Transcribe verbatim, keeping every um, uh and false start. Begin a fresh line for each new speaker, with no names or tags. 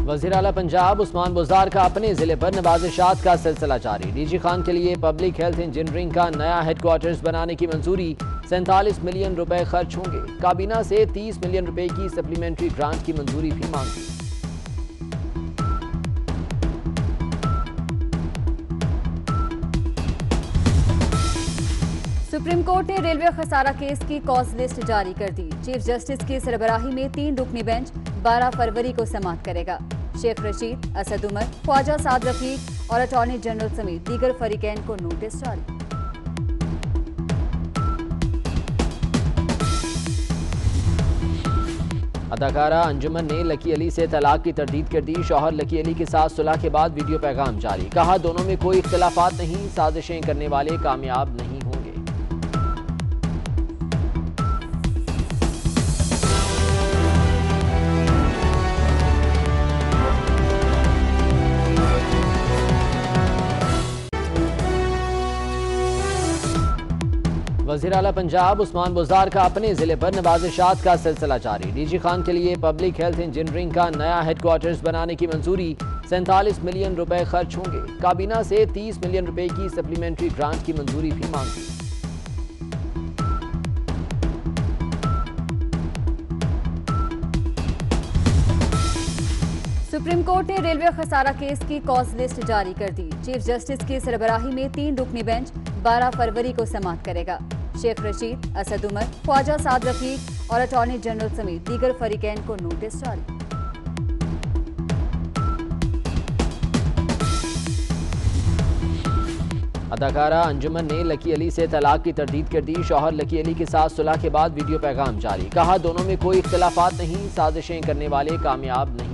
वज़ीर आला पंजाब उस्मान बुज़दार का अपने जिले पर नवाज़िशात का सिलसिला जारी। डीजी खान के लिए पब्लिक हेल्थ इंजीनियरिंग का नया हेडक्वार्टर्स बनाने की मंजूरी। सैंतालीस मिलियन रुपए खर्च होंगे। काबीना से तीस मिलियन रुपए की सप्लीमेंट्री ग्रांट की मंजूरी भी मांगी।
सुप्रीम कोर्ट ने रेलवे खसारा केस की कॉज लिस्ट जारी कर दी। चीफ जस्टिस की सरबराही में तीन रुकनी बेंच बारह फरवरी को समाअत करेगा। शेख रशीद, असद उमर, ख्वाजा साद रफीक और अटॉर्नी जनरल समेत दीगर फरीकैन को नोटिस जारी।
अदाकारा अंजुमन ने लकी अली से तलाक की तरदीद कर दी। शौहर लकी अली के साथ सुलह के बाद वीडियो पैगाम जारी। कहा, दोनों में कोई इख्तिलाफात नहीं, साजिशें करने वाले कामयाब नहीं होंगे। वज़ीर आला पंजाब उस्मान बुज़दार का अपने जिले पर नवाज़िशात का सिलसिला जारी। डीजी खान के लिए पब्लिक हेल्थ इंजीनियरिंग का नया हेडक्वार्टर्स बनाने की मंजूरी। सैंतालीस मिलियन रुपए खर्च होंगे। काबीना से तीस मिलियन रुपए की सप्लीमेंट्री ग्रांट की मंजूरी भी मांगी।
सुप्रीम कोर्ट ने रेलवे खसारा केस की कॉज लिस्ट जारी कर दी। चीफ जस्टिस की सरबराही में तीन रुकनी बेंच बारह फरवरी को समाअत करेगा। शेख रशीद, असद उमर, ख्वाजा साद रफीक और अटॉर्नी जनरल समेत दीगर फरीकैन को नोटिस जारी।
अदाकारा अंजुमन ने लकी अली से तलाक की तरदीद कर दी। शौहर लकी अली के साथ सुलह के बाद वीडियो पैगाम जारी। कहा, दोनों में कोई इख्तिलाफात नहीं, साजिशें करने वाले कामयाब नहीं